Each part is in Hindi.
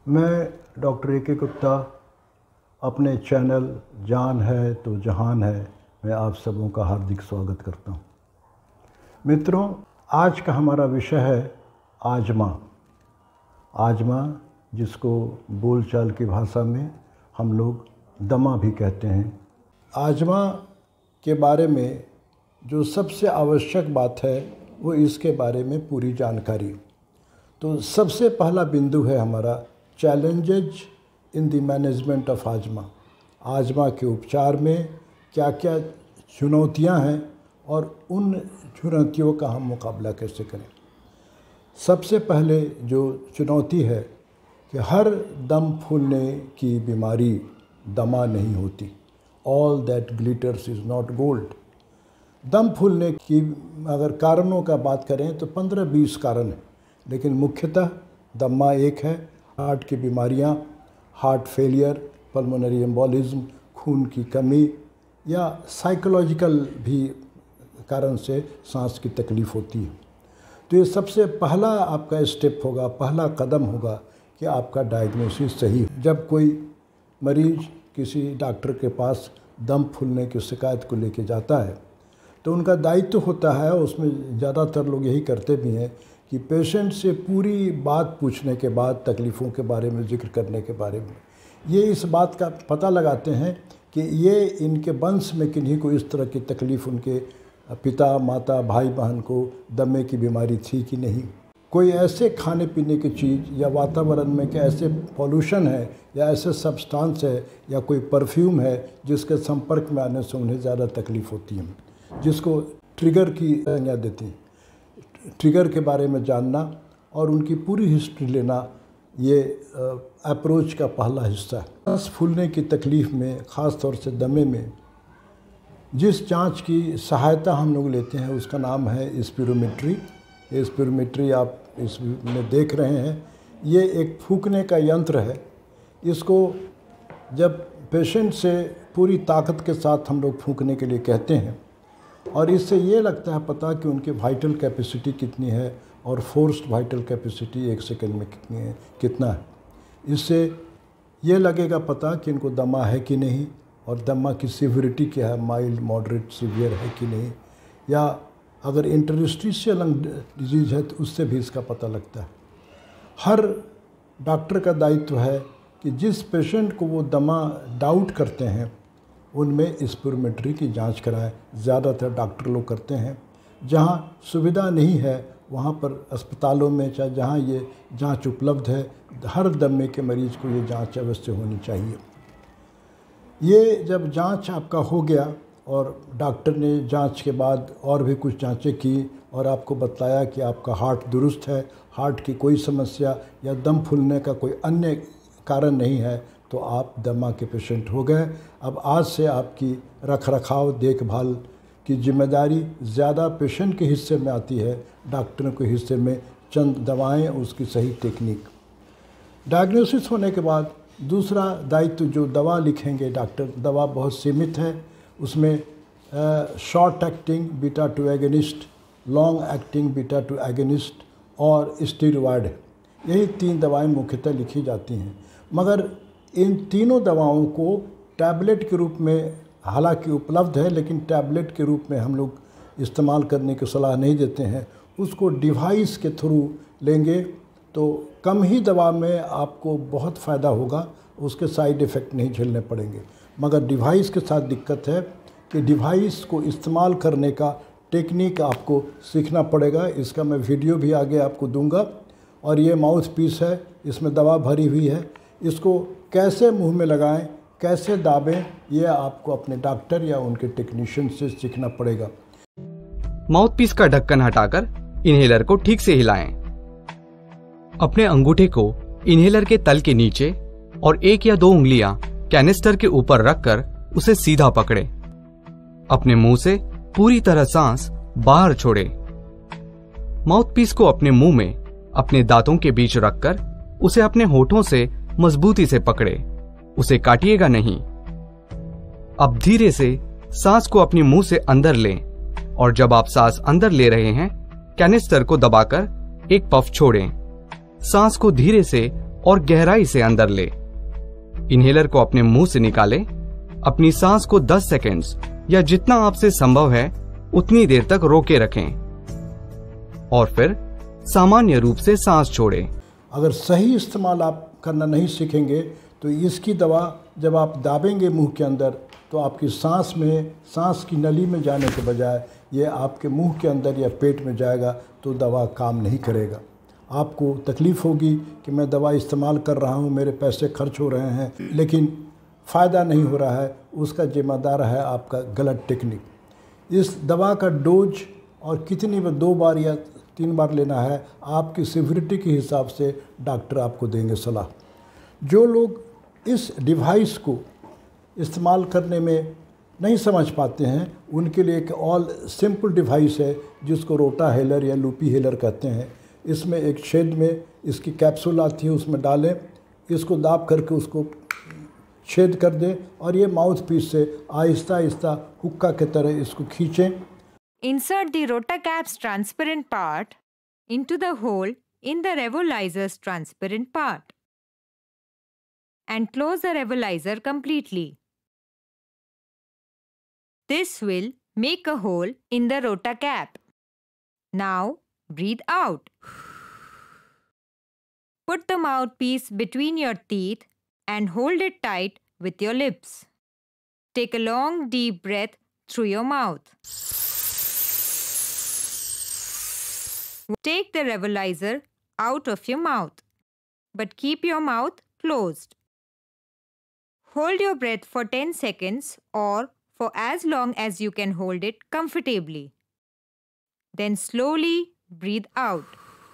मैं डॉक्टर ए के गुप्ता अपने चैनल जान है तो जहान है मैं आप सबों का हार्दिक स्वागत करता हूं। मित्रों, आज का हमारा विषय है आजमा। आजमा जिसको बोलचाल की भाषा में हम लोग दमा भी कहते हैं। आजमा के बारे में जो सबसे आवश्यक बात है वो इसके बारे में पूरी जानकारी। तो सबसे पहला बिंदु है हमारा challenges in the management of asthma. Asthma के उपचार में क्या क्या चुनौतियां हैं और उन चुनौतियों का हम मुकाबला कैसे करें। सबसे पहले जो चुनौती है कि हर दम फूलने की बीमारी दमा नहीं होती। All that glitters is not gold. दम फूलने की अगर कारणों का बात करें तो 15-20 कारण हैं, लेकिन मुख्यतः दमा एक है। हार्ट की बीमारियां, हार्ट फेलियर, पल्मोनरी एम्बोलिज्म, खून की कमी या साइकोलॉजिकल भी कारण से सांस की तकलीफ़ होती है। तो ये सबसे पहला आपका स्टेप होगा, पहला कदम होगा कि आपका डायग्नोसिस सही हो। जब कोई मरीज़ किसी डॉक्टर के पास दम फूलने की शिकायत को लेके जाता है तो उनका दायित्व होता है, उसमें ज़्यादातर लोग यही करते भी हैं कि पेशेंट से पूरी बात पूछने के बाद, तकलीफ़ों के बारे में जिक्र करने के बारे में, ये इस बात का पता लगाते हैं कि ये इनके वंश में किन्हीं को इस तरह की तकलीफ़, उनके पिता माता भाई बहन को दमे की बीमारी थी कि नहीं। कोई ऐसे खाने पीने की चीज़ या वातावरण में कि ऐसे पॉल्यूशन है या ऐसे सब्सटेंस है या कोई परफ्यूम है जिसके संपर्क में आने से उन्हें ज़्यादा तकलीफ़ होती है, जिसको ट्रिगर की संज्ञा देती हैं। ट्रिगर के बारे में जानना और उनकी पूरी हिस्ट्री लेना, ये अप्रोच का पहला हिस्सा है। सांस फूलने की तकलीफ़ में, ख़ास तौर से दमे में, जिस जांच की सहायता हम लोग लेते हैं उसका नाम है स्पिरोमेट्री। ये स्पिरोमेट्री आप इसमें देख रहे हैं, ये एक फूंकने का यंत्र है। इसको जब पेशेंट से पूरी ताकत के साथ हम लोग फूंकने के लिए कहते हैं और इससे ये लगता है पता कि उनकी वाइटल कैपेसिटी कितनी है और फोर्स्ड वाइटल कैपेसिटी 1 सेकंड में कितना है। इससे ये लगेगा पता कि इनको दमा है कि नहीं और दमा की सिविरिटी क्या है, माइल्ड, मॉडरेट, सीवियर है कि नहीं, या अगर इंटरस्टिशियल लंग डिजीज़ है तो उससे भी इसका पता लगता है। हर डॉक्टर का दायित्व है कि जिस पेशेंट को वो दमा डाउट करते हैं उनमें स्पिरोमेट्री की जांच कराएं। ज़्यादातर डॉक्टर लोग करते हैं। जहां सुविधा नहीं है वहां पर अस्पतालों में, चाहे जहां ये जांच उपलब्ध है, हर दमे के मरीज़ को ये जांच अवश्य होनी चाहिए। ये जब जांच आपका हो गया और डॉक्टर ने जांच के बाद और भी कुछ जांचें की और आपको बताया कि आपका हार्ट दुरुस्त है, हार्ट की कोई समस्या या दम फूलने का कोई अन्य कारण नहीं है, तो आप दमा के पेशेंट हो गए। अब आज से आपकी रख रखाव, देखभाल की जिम्मेदारी ज़्यादा पेशेंट के हिस्से में आती है, डॉक्टरों के हिस्से में चंद दवाएं, उसकी सही टेक्निक। डायग्नोसिस होने के बाद दूसरा दायित्व जो दवा लिखेंगे डॉक्टर, दवा बहुत सीमित है। उसमें short acting beta 2 agonist, long acting beta 2 agonist और स्टेरॉयड है। यही 3 दवाएं मुख्यतः लिखी जाती हैं। मगर इन तीनों दवाओं को टैबलेट के रूप में हालांकि उपलब्ध है, लेकिन टैबलेट के रूप में हम लोग इस्तेमाल करने की सलाह नहीं देते हैं। उसको डिवाइस के थ्रू लेंगे तो कम ही दवा में आपको बहुत फ़ायदा होगा, उसके साइड इफ़ेक्ट नहीं झेलने पड़ेंगे। मगर डिवाइस के साथ दिक्कत है कि डिवाइस को इस्तेमाल करने का टेक्निक आपको सीखना पड़ेगा। इसका मैं वीडियो भी आगे आपको दूंगा। और ये माउथ पीस है, इसमें दवा भरी हुई है। इसको कैसे मुंह में लगाएं, कैसे दाबें, ये आपको अपने डॉक्टर या उनके टेक्नीशियन से सीखना पड़ेगा। माउथपीस का ढक्कन हटाकर इन्हेलर को ठीक से हिलाएं। अपने अंगूठे को इन्हेलर के तल के नीचे और 1 या 2 उंगलियां कैनिस्टर के ऊपर रखकर उसे सीधा पकड़े। अपने मुंह से पूरी तरह सांस बाहर छोड़े। माउथपीस को अपने मुंह में अपने दांतों के बीच रखकर उसे अपने होठों से मजबूती से पकड़े, उसे काटिएगा नहीं। अब धीरे से सांस को अपने मुंह से अंदर लें और जब आप सांस अंदर ले रहे हैं कैनिस्टर को दबाकर एक पफ छोड़ें। सांस को धीरे से और गहराई से अंदर ले। इन्हेलर को अपने मुंह से निकालें। अपनी सांस को 10 सेकेंड्स या जितना आपसे संभव है उतनी देर तक रोके रखें और फिर सामान्य रूप से सांस छोड़ें। अगर सही इस्तेमाल आप करना नहीं सीखेंगे तो इसकी दवा जब आप दाबेंगे मुंह के अंदर तो आपकी सांस की नली में जाने के बजाय ये आपके मुंह के अंदर या पेट में जाएगा तो दवा काम नहीं करेगा। आपको तकलीफ़ होगी कि मैं दवा इस्तेमाल कर रहा हूँ, मेरे पैसे खर्च हो रहे हैं, लेकिन फ़ायदा नहीं हो रहा है। उसका जिम्मेदार है आपका गलत टेक्निक। इस दवा का डोज और कितनी बार, 2 बार या 3 बार लेना है, आपकी सिविरिटी के हिसाब से डॉक्टर आपको देंगे सलाह। जो लोग इस डिवाइस को इस्तेमाल करने में नहीं समझ पाते हैं उनके लिए एक ऑल सिंपल डिवाइस है जिसको रोटा हेलर या लूपी हेलर कहते हैं। इसमें एक छेद में इसकी कैप्सूल आती है, उसमें डालें, इसको दाब करके उसको छेद कर दें और ये माउथ पीस से आहिस्ता आहिस्ता हुक्का की तरह इसको खींचें। Insert the rotacap's transparent part into the hole in the nebulizer's transparent part and close the nebulizer completely. This will make a hole in the rotacap. Now breathe out. Put the mouthpiece between your teeth and hold it tight with your lips. Take a long deep breath through your mouth. Take the nebulizer out of your mouth, but keep your mouth closed. Hold your breath for 10 seconds or for as long as you can hold it comfortably. Then slowly breathe out.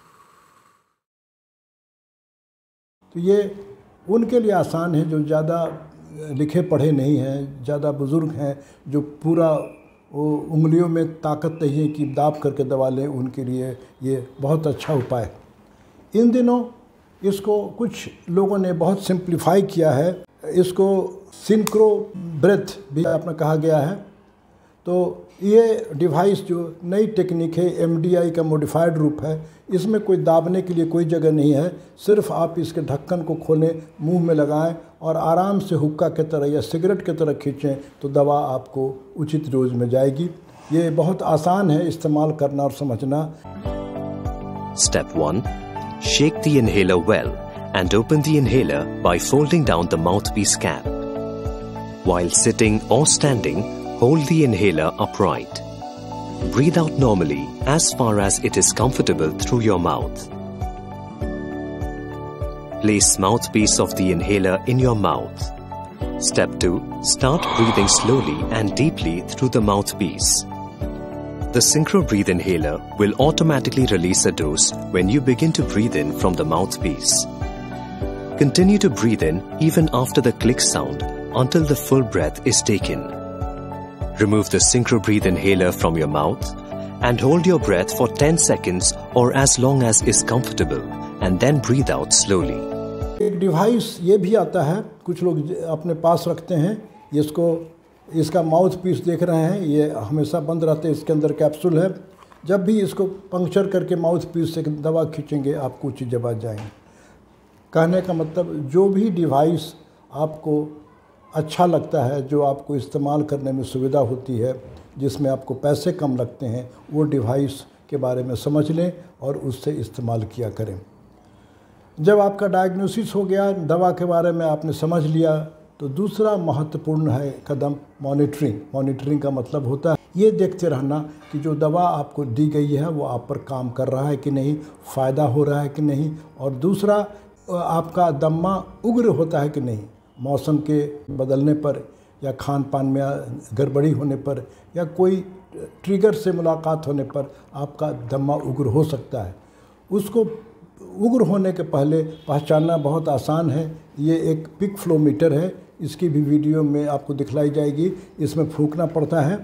तो ये उनके लिए आसान है जो ज़्यादा लिखे पढ़े नहीं हैं, ज़्यादा बुज़ुर्ग हैं, जो पूरा उंगलियों में ताकत नहीं है कि दाब करके दबा लें, उनके लिए ये बहुत अच्छा उपाय है। इन दिनों इसको कुछ लोगों ने बहुत सिंप्लीफाई किया है, इसको सिंक्रो ब्रेथ भी अपना कहा गया है। तो ये डिवाइस जो नई टेक्निक है, एमडीआई का मॉडिफाइड रूप है, इसमें कोई दाबने के लिए कोई जगह नहीं है। सिर्फ आप इसके ढक्कन को खोलें, मुंह में लगाएं और आराम से हुक्का की तरह या सिगरेट की तरह खींचें तो दवा आपको उचित डोज में जाएगी। ये बहुत आसान है इस्तेमाल करना और समझना। Step 1. Shake the inhaler well and open the inhaler by folding down the mouthpiece cap. While sitting or standing, hold the inhaler upright. Breathe out normally as far as it is comfortable through your mouth. Place mouthpiece of the inhaler in your mouth. Step 2. Start breathing slowly and deeply through the mouthpiece. The Synchro Breathe inhaler will automatically release a dose when you begin to breathe in from the mouthpiece. Continue to breathe in even after the click sound until the full breath is taken. Remove the Synchro Breathe inhaler from your mouth and hold your breath for 10 seconds or as long as is comfortable and then breathe out slowly. एक डिवाइस ये भी आता है, कुछ लोग अपने पास रखते हैं, इसका माउथ पीस देख रहे हैं, ये हमेशा बंद रहते हैं, इसके अंदर कैप्सूल है। जब भी इसको पंक्चर करके माउथ पीस से दवा खींचेंगे आपको उचित जवाब जाएंगे। कहने का मतलब जो भी डिवाइस आपको अच्छा लगता है, जो आपको इस्तेमाल करने में सुविधा होती है, जिसमें आपको पैसे कम लगते हैं, वो डिवाइस के बारे में समझ लें और उससे इस्तेमाल किया करें। जब आपका डायग्नोसिस हो गया, दवा के बारे में आपने समझ लिया, तो दूसरा महत्वपूर्ण है कदम मॉनिटरिंग। मॉनिटरिंग का मतलब होता है ये देखते रहना कि जो दवा आपको दी गई है वो आप पर काम कर रहा है कि नहीं, फ़ायदा हो रहा है कि नहीं, और दूसरा आपका दम्मा उग्र होता है कि नहीं। मौसम के बदलने पर या खान पान में गड़बड़ी होने पर या कोई ट्रिगर से मुलाकात होने पर आपका दम्मा उग्र हो सकता है। उसको उग्र होने के पहले पहचानना बहुत आसान है। ये एक पिक फ्लो मीटर है, इसकी भी वीडियो में आपको दिखलाई जाएगी। इसमें फूंकना पड़ता है।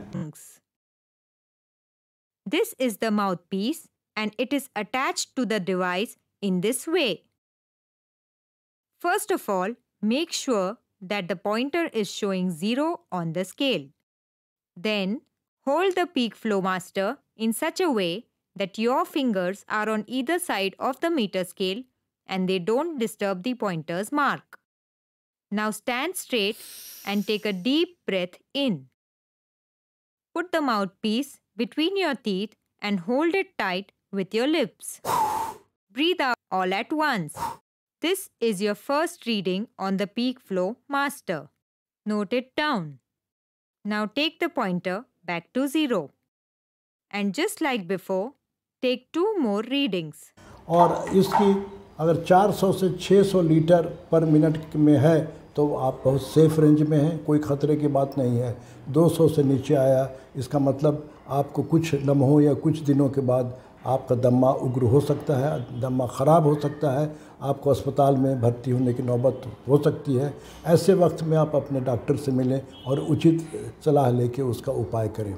This is the mouthpiece and it is attached to the device in this way. First of all, make sure that the pointer is showing 0 on the scale. Then, hold the peak flow master in such a way that your fingers are on either side of the meter scale and they don't disturb the pointer's mark. Now stand straight and take a deep breath in. Put the mouthpiece between your teeth and hold it tight with your lips. Breathe out all at once. This is your first reading on the Peakflow Master. Note it down. Now take the pointer back to 0. And just like before, take 2 more readings. और इसकी अगर 400 से 600 लीटर पर मिनट में है तो आप बहुत सेफ रेंज में हैं, कोई ख़तरे की बात नहीं है। 200 से नीचे आया इसका मतलब आपको कुछ लम्हों या कुछ दिनों के बाद आपका दमा उग्र हो सकता है, दमा ख़राब हो सकता है, आपको अस्पताल में भर्ती होने की नौबत हो सकती है। ऐसे वक्त में आप अपने डॉक्टर से मिलें और उचित सलाह लेके उसका उपाय करें।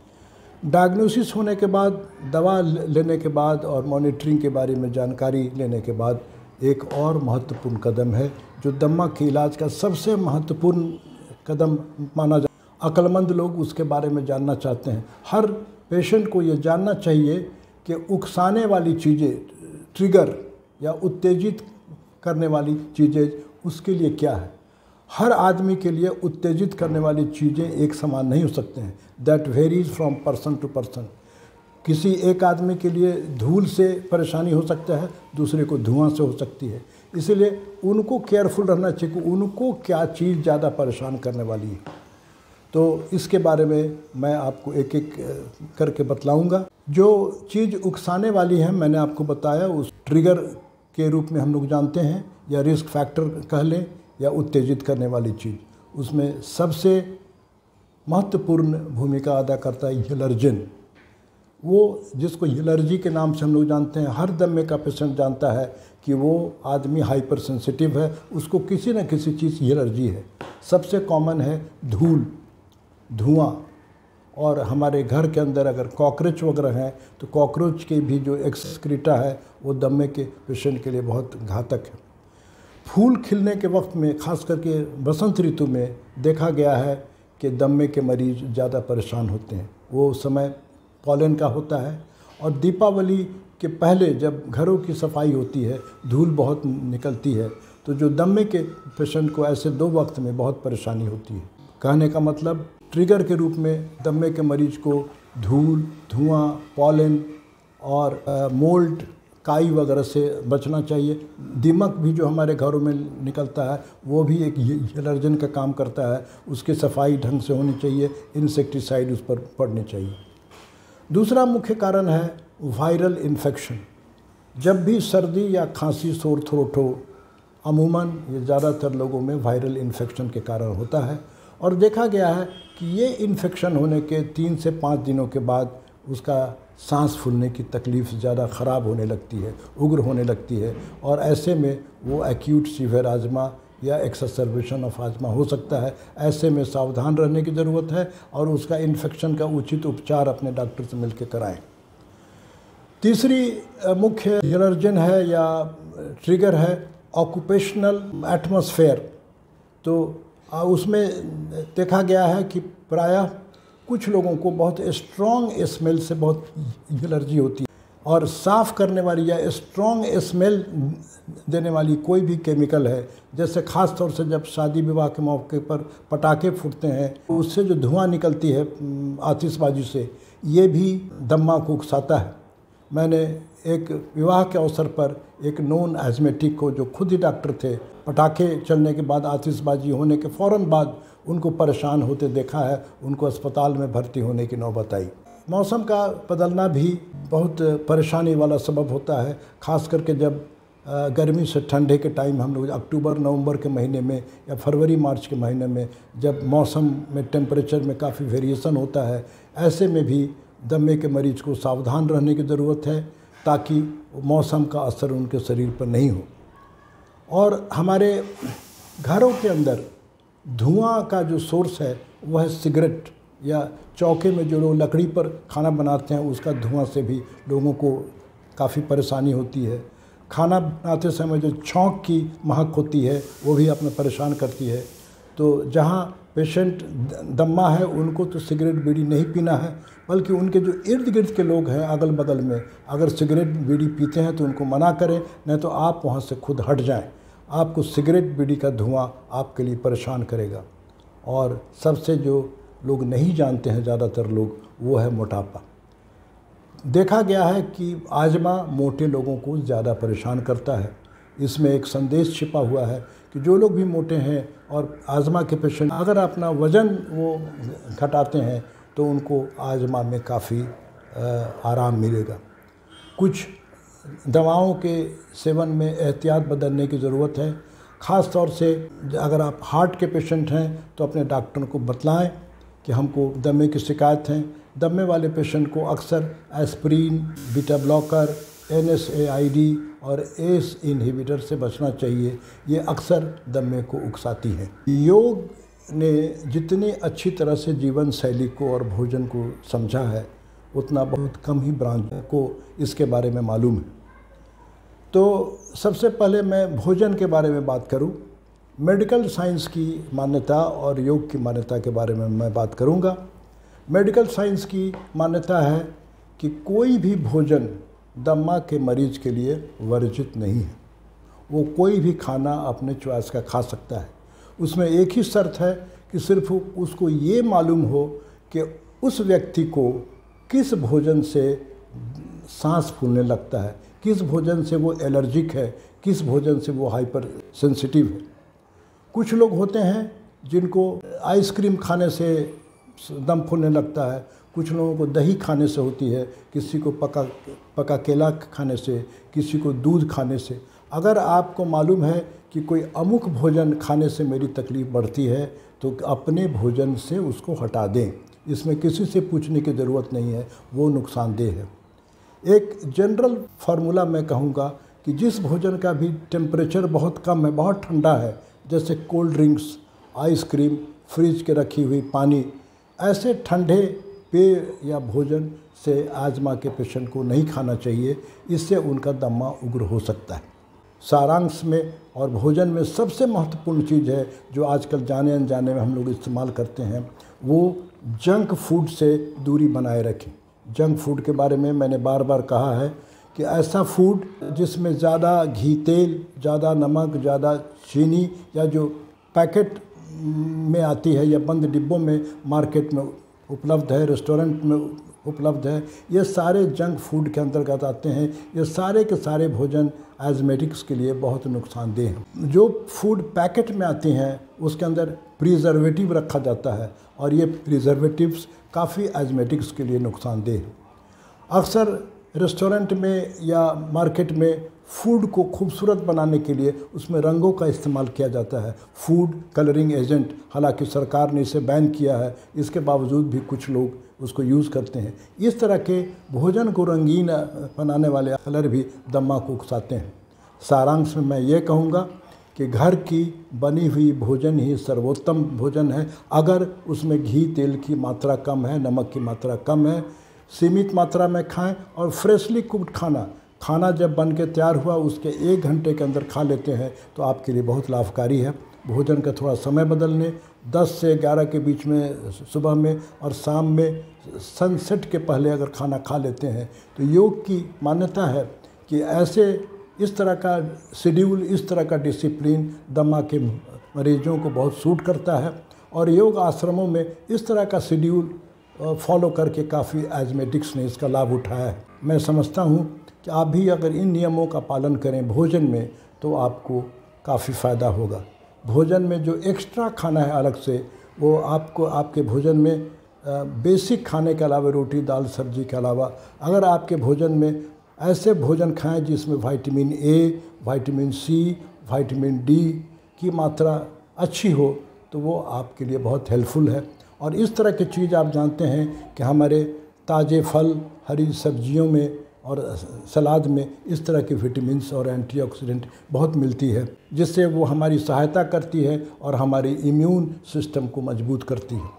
डायग्नोसिस होने के बाद, दवा लेने के बाद और मॉनिटरिंग के बारे में जानकारी लेने के बाद एक और महत्वपूर्ण कदम है जो दमा के इलाज का सबसे महत्वपूर्ण कदम माना जाता है। अक्लमंद लोग उसके बारे में जानना चाहते हैं। हर पेशेंट को ये जानना चाहिए कि उकसाने वाली चीज़ें, ट्रिगर या उत्तेजित करने वाली चीज़ें उसके लिए क्या है। हर आदमी के लिए उत्तेजित करने वाली चीज़ें एक समान नहीं हो सकते हैं। That varies from person to person. किसी एक आदमी के लिए धूल से परेशानी हो सकता है, दूसरे को धुआं से हो सकती है। इसलिए उनको केयरफुल रहना चाहिए कि उनको क्या चीज़ ज़्यादा परेशान करने वाली है। तो इसके बारे में मैं आपको एक एक करके बतलाऊँगा। जो चीज़ उकसाने वाली है मैंने आपको बताया, उस ट्रिगर के रूप में हम लोग जानते हैं या रिस्क फैक्टर कह लें या उत्तेजित करने वाली चीज़। उसमें सबसे महत्वपूर्ण भूमिका अदा करता है एलर्जिन, वो जिसको एलर्जी के नाम से हम लोग जानते हैं। हर दमे का पेशेंट जानता है कि वो आदमी हाइपर सेंसिटिव है, उसको किसी न किसी चीज़ की एलर्जी है। सबसे कॉमन है धूल, धुआं, और हमारे घर के अंदर अगर कॉकरोच वगैरह हैं तो कॉकरोच के भी जो एक्सक्रीटा है वो दमे के पेशेंट के लिए बहुत घातक है। फूल खिलने के वक्त में, खास करके बसंत ऋतु में, देखा गया है कि दमे के मरीज ज़्यादा परेशान होते हैं। वो समय पॉलन का होता है और दीपावली के पहले जब घरों की सफाई होती है, धूल बहुत निकलती है, तो जो दमे के पेशेंट को ऐसे 2 वक्त में बहुत परेशानी होती है। कहने का मतलब ट्रिगर के रूप में दमे के मरीज को धूल, धुआं, पॉलन और मोल्ड, काई वगैरह से बचना चाहिए। दीमक भी जो हमारे घरों में निकलता है वो भी एक एलर्जन का काम करता है, उसकी सफाई ढंग से होनी चाहिए, इंसेक्टिसाइड उस पर पड़ने चाहिए। दूसरा मुख्य कारण है वायरल इन्फेक्शन। जब भी सर्दी या खांसी, सोर थ्रोट हो, अमूमन ये ज़्यादातर लोगों में वायरल इन्फेक्शन के कारण होता है और देखा गया है कि ये इन्फेक्शन होने के 3 से 5 दिनों के बाद उसका सांस फूलने की तकलीफ़ ज़्यादा ख़राब होने लगती है, उग्र होने लगती है और ऐसे में वो एक्यूट सीवियर आज़मा या एक्ससर्वेशन ऑफ आज़मा हो सकता है। ऐसे में सावधान रहने की ज़रूरत है और उसका इन्फेक्शन का उचित उपचार अपने डॉक्टर से मिलकर कराएं। तीसरी मुख्य एलर्जन है या ट्रिगर है ऑक्यूपेशनल एटमॉस्फेयर। तो उसमें देखा गया है कि प्रायः कुछ लोगों को बहुत स्ट्रॉन्ग स्मेल से बहुत एलर्जी होती है और साफ़ करने वाली या स्ट्रॉन्ग स्मेल देने वाली कोई भी केमिकल है, जैसे ख़ास तौर से जब शादी विवाह के मौके पर पटाखे फूटते हैं, उससे जो धुआं निकलती है आतिशबाजी से, ये भी दमा को उकसाता है। मैंने एक विवाह के अवसर पर एक नॉन एस्थमेटिक को, जो खुद ही डॉक्टर थे, पटाखे चलने के बाद, आतिशबाजी होने के फ़ौरन बाद उनको परेशान होते देखा है। उनको अस्पताल में भर्ती होने की नौबत आई। मौसम का बदलना भी बहुत परेशानी वाला सबब होता है, ख़ास करके जब गर्मी से ठंडे के टाइम हम लोग अक्टूबर नवंबर के महीने में या फरवरी मार्च के महीने में जब मौसम में टेम्परेचर में काफ़ी वेरिएशन होता है, ऐसे में भी दमे के मरीज को सावधान रहने की ज़रूरत है ताकि मौसम का असर उनके शरीर पर नहीं हो। और हमारे घरों के अंदर धुआं का जो सोर्स है वह है सिगरेट या चौके में जो लोग लकड़ी पर खाना बनाते हैं उसका धुआं से भी लोगों को काफ़ी परेशानी होती है। खाना बनाते समय जो छौंक की महक होती है वो भी अपने परेशान करती है। तो जहाँ पेशेंट दम्मा है उनको तो सिगरेट बीड़ी नहीं पीना है, बल्कि उनके जो इर्द गिर्द के लोग हैं अगल बगल में, अगर सिगरेट बीड़ी पीते हैं तो उनको मना करें, नहीं तो आप वहाँ से खुद हट जाएं। आपको सिगरेट बीड़ी का धुआं आपके लिए परेशान करेगा। और सबसे जो लोग नहीं जानते हैं ज़्यादातर लोग, वो है मोटापा। देखा गया है कि आजमा मोटे लोगों को ज़्यादा परेशान करता है। इसमें एक संदेश छिपा हुआ है कि जो लोग भी मोटे हैं और आजमा के पेशेंट अगर अपना वज़न वो घटाते हैं तो उनको आजमा में काफ़ी आराम मिलेगा। कुछ दवाओं के सेवन में एहतियात बदलने की ज़रूरत है। ख़ास तौर से अगर आप हार्ट के पेशेंट हैं तो अपने डॉक्टर को बतलाएं कि हमको दमे की शिकायत है। दमे वाले पेशेंट को अक्सर एस्प्रिन, बीटा ब्लॉकर, NSAID और ACE इन्हिबिटर से बचना चाहिए। ये अक्सर दमे को उकसाती है। योग ने जितनी अच्छी तरह से जीवन शैली को और भोजन को समझा है, उतना बहुत कम ही ब्रांच को इसके बारे में मालूम है। तो सबसे पहले मैं भोजन के बारे में बात करूं। मेडिकल साइंस की मान्यता और योग की मान्यता के बारे में मैं बात करूंगा। मेडिकल साइंस की मान्यता है कि कोई भी भोजन दमा के मरीज के लिए वर्जित नहीं है। वो कोई भी खाना अपने चॉइस का खा सकता है। उसमें एक ही शर्त है कि सिर्फ उसको ये मालूम हो कि उस व्यक्ति को किस भोजन से सांस फूलने लगता है, किस भोजन से वो एलर्जिक है, किस भोजन से वो हाइपर सेंसिटिव है। कुछ लोग होते हैं जिनको आइसक्रीम खाने से दम फूलने लगता है, कुछ लोगों को दही खाने से होती है, किसी को पका केला खाने से, किसी को दूध खाने से। अगर आपको मालूम है कि कोई अमुक भोजन खाने से मेरी तकलीफ़ बढ़ती है तो अपने भोजन से उसको हटा दें। इसमें किसी से पूछने की ज़रूरत नहीं है, वो नुकसानदेह है। एक जनरल फार्मूला मैं कहूँगा कि जिस भोजन का भी टेम्परेचर बहुत कम है, बहुत ठंडा है, जैसे कोल्ड ड्रिंक्स, आइसक्रीम, फ्रिज के रखी हुई पानी, ऐसे ठंडे पेय या भोजन से आजमा के पेशेंट को नहीं खाना चाहिए। इससे उनका दमा उग्र हो सकता है। सारांश में और भोजन में सबसे महत्वपूर्ण चीज़ है जो आजकल जाने अनजाने में हम लोग इस्तेमाल करते हैं, वो जंक फूड से दूरी बनाए रखें। जंक फूड के बारे में मैंने बार बार कहा है कि ऐसा फूड जिसमें ज़्यादा घी तेल, ज़्यादा नमक, ज़्यादा चीनी या जो पैकेट में आती है या बंद डिब्बों में मार्केट में उपलब्ध है, रेस्टोरेंट में उपलब्ध है, ये सारे जंक फूड के अंतर्गत आते हैं। ये सारे के सारे भोजन एजमेटिक्स के लिए बहुत नुकसानदेह हैं। जो फूड पैकेट में आती हैं उसके अंदर प्रिजर्वेटिव रखा जाता है और ये प्रिजर्वेटिव्स काफ़ी एजमेटिक्स के लिए नुकसानदेह हैं। अक्सर रेस्टोरेंट में या मार्केट में फूड को खूबसूरत बनाने के लिए उसमें रंगों का इस्तेमाल किया जाता है, फूड कलरिंग एजेंट। हालांकि सरकार ने इसे बैन किया है, इसके बावजूद भी कुछ लोग उसको यूज़ करते हैं। इस तरह के भोजन को रंगीन बनाने वाले कलर भी दमा को उकसाते हैं। सारांश में मैं ये कहूँगा कि घर की बनी हुई भोजन ही सर्वोत्तम भोजन है। अगर उसमें घी तेल की मात्रा कम है, नमक की मात्रा कम है, सीमित मात्रा में खाएं और फ्रेशली कुक्ड खाना जब बन के तैयार हुआ उसके 1 घंटे के अंदर खा लेते हैं तो आपके लिए बहुत लाभकारी है। भोजन का थोड़ा समय बदलने, 10 से 11 के बीच में सुबह में और शाम में सनसेट के पहले अगर खाना खा लेते हैं तो योग की मान्यता है कि ऐसे इस तरह का शेड्यूल, इस तरह का डिसिप्लिन दमा के मरीजों को बहुत सूट करता है। और योग आश्रमों में इस तरह का शेड्यूल फॉलो करके काफ़ी एजमेटिक्स ने इसका लाभ उठाया है। मैं समझता हूँ कि आप भी अगर इन नियमों का पालन करें भोजन में तो आपको काफ़ी फ़ायदा होगा। भोजन में जो एक्स्ट्रा खाना है अलग से, वो आपको आपके भोजन में बेसिक खाने के अलावा रोटी दाल सब्जी के अलावा अगर आपके भोजन में ऐसे भोजन खाएं जिसमें vitamin A, vitamin C, vitamin D की मात्रा अच्छी हो तो वो आपके लिए बहुत हेल्पफुल है। और इस तरह की चीज़ आप जानते हैं कि हमारे ताज़े फल, हरी सब्जियों में और सलाद में इस तरह के विटामिन्स और एंटीऑक्सीडेंट बहुत मिलती है, जिससे वो हमारी सहायता करती है और हमारी इम्यून सिस्टम को मजबूत करती है।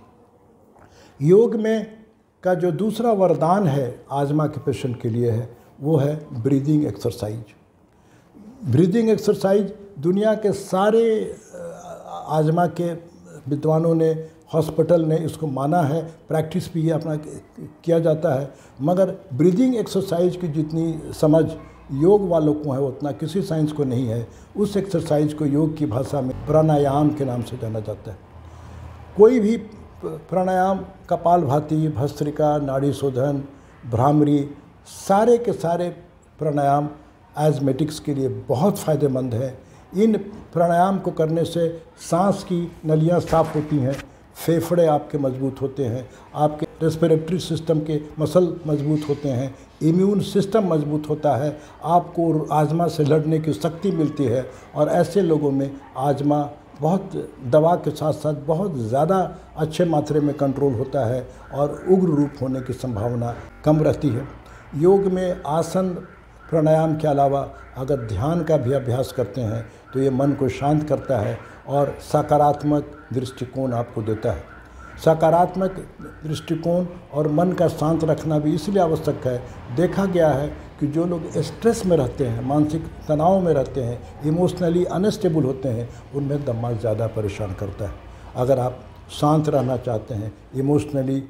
योग में का जो दूसरा वरदान है आजमा के पेशेंट के लिए है वो है ब्रीदिंग एक्सरसाइज। ब्रीदिंग एक्सरसाइज दुनिया के सारे आजमा के विद्वानों ने, हॉस्पिटल ने इसको माना है, प्रैक्टिस भी ये अपना किया जाता है, मगर ब्रीदिंग एक्सरसाइज की जितनी समझ योग वालों को है उतना किसी साइंस को नहीं है। उस एक्सरसाइज को योग की भाषा में प्राणायाम के नाम से जाना जाता है। कोई भी प्राणायाम कपालभाति, भस्त्रिका, नाड़ी शोधन, भ्रामरी, सारे के सारे प्राणायाम एज़मेटिक्स के लिए बहुत फ़ायदेमंद है। इन प्राणायाम को करने से सांस की नलियाँ साफ़ होती हैं, फेफड़े आपके मजबूत होते हैं, आपके रेस्पिरेटरी सिस्टम के मसल मजबूत होते हैं, इम्यून सिस्टम मजबूत होता है, आपको आजमा से लड़ने की शक्ति मिलती है। और ऐसे लोगों में आजमा बहुत दवा के साथ साथ बहुत ज़्यादा अच्छे मात्रे में कंट्रोल होता है और उग्र रूप होने की संभावना कम रहती है। योग में आसन प्राणायाम के अलावा अगर ध्यान का भी अभ्यास करते हैं तो ये मन को शांत करता है और सकारात्मक दृष्टिकोण आपको देता है। सकारात्मक दृष्टिकोण और मन का शांत रखना भी इसलिए आवश्यक है। देखा गया है कि जो लोग स्ट्रेस में रहते हैं, मानसिक तनाव में रहते हैं, इमोशनली अनस्टेबल होते हैं, उनमें दिमाग ज़्यादा परेशान करता है। अगर आप शांत रहना चाहते हैं, इमोशनली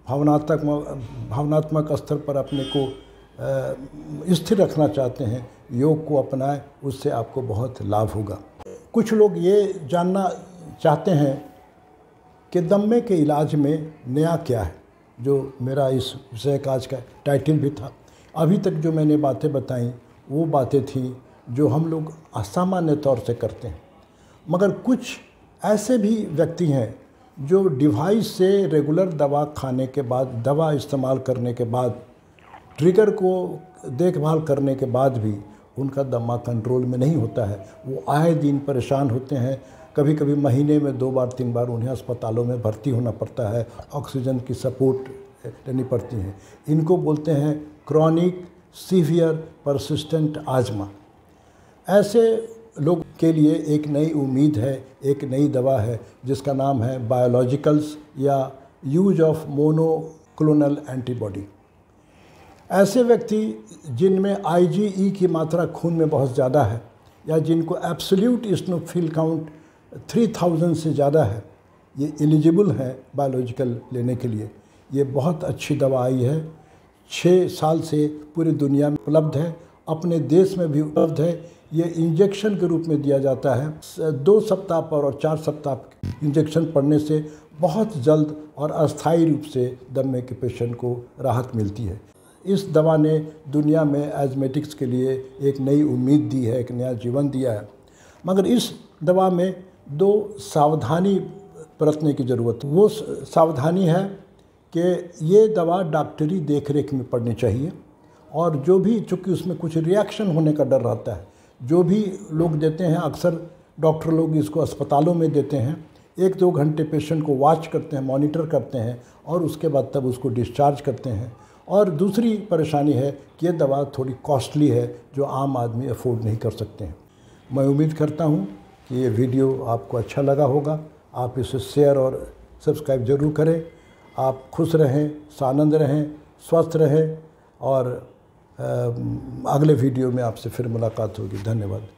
भावनात्मक स्तर पर अपने को स्थिर रखना चाहते हैं, योग को अपनाएं, उससे आपको बहुत लाभ होगा। कुछ लोग ये जानना चाहते हैं कि दम्मे के इलाज में नया क्या है, जो मेरा इस विषय का आज का टाइटल भी था। अभी तक जो मैंने बातें बताई वो बातें थीं जो हम लोग असामान्य तौर से करते हैं, मगर कुछ ऐसे भी व्यक्ति हैं जो डिवाइस से रेगुलर दवा खाने के बाद, दवा इस्तेमाल करने के बाद, ट्रिगर को देखभाल करने के बाद भी उनका दमा कंट्रोल में नहीं होता है। वो आए दिन परेशान होते हैं। कभी कभी महीने में 2 बार 3 बार उन्हें अस्पतालों में भर्ती होना पड़ता है, ऑक्सीजन की सपोर्ट लेनी पड़ती है। इनको बोलते हैं क्रॉनिक सीवियर परसिस्टेंट आजमा। ऐसे लोग के लिए एक नई उम्मीद है, एक नई दवा है जिसका नाम है बायोलॉजिकल्स या यूज ऑफ मोनोक्लोनल एंटीबॉडी। ऐसे व्यक्ति जिनमें IgE की मात्रा खून में बहुत ज़्यादा है या जिनको एब्सोल्यूट इस्नोफिल काउंट 3000 से ज़्यादा है, ये एलिजिबल है बायोलॉजिकल लेने के लिए। ये बहुत अच्छी दवा आई है, 6 साल से पूरी दुनिया में उपलब्ध है, अपने देश में भी उपलब्ध है। ये इंजेक्शन के रूप में दिया जाता है। 2 सप्ताह पर और 4 सप्ताह इंजेक्शन पड़ने से बहुत जल्द और अस्थायी रूप से दम्मे के पेशेंट को राहत मिलती है। इस दवा ने दुनिया में एज़मेटिक्स के लिए एक नई उम्मीद दी है, एक नया जीवन दिया है। मगर इस दवा में 2 सावधानी बरतने की ज़रूरत है। वो सावधानी है कि ये दवा डॉक्टरी देखरेख में पड़नी चाहिए, और जो भी, चूँकि उसमें कुछ रिएक्शन होने का डर रहता है, जो भी लोग देते हैं, अक्सर डॉक्टर लोग इसको अस्पतालों में देते हैं, 1-2 घंटे पेशेंट को वॉच करते हैं, मॉनिटर करते हैं और उसके बाद तब उसको डिस्चार्ज करते हैं। और दूसरी परेशानी है कि ये दवा थोड़ी कॉस्टली है, जो आम आदमी अफोर्ड नहीं कर सकते हैं। मैं उम्मीद करता हूँ कि ये वीडियो आपको अच्छा लगा होगा। आप इसे शेयर और सब्सक्राइब ज़रूर करें। आप खुश रहें, सानंद रहें, स्वस्थ रहें, और अगले वीडियो में आपसे फिर मुलाकात होगी। धन्यवाद।